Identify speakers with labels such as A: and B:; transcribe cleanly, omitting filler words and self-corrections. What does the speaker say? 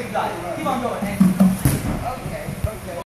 A: ပြတယ်ဒီမှာပြောမယ်